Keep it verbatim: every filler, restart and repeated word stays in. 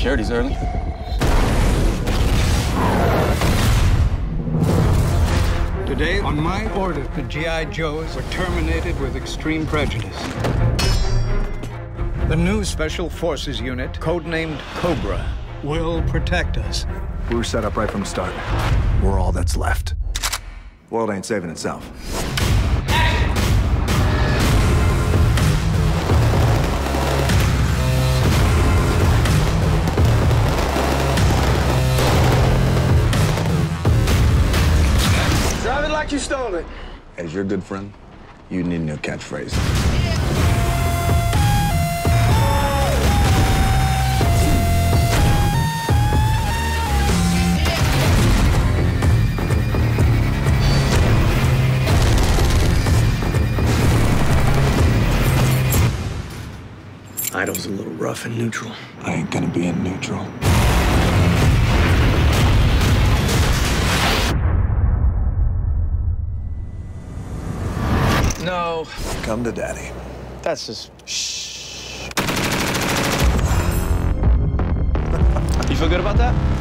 Security's early. Today, on my order, the G I Joes were terminated with extreme prejudice. The new Special Forces unit, codenamed Cobra, will protect us. We were set up right from the start. We're all that's left. The world ain't saving itself. Drive it like you stole it. As your good friend, you need a new catchphrase. Idol's a little rough and neutral. I ain't gonna be in neutral. No. Come to daddy. That's just... Shh. You feel good about that?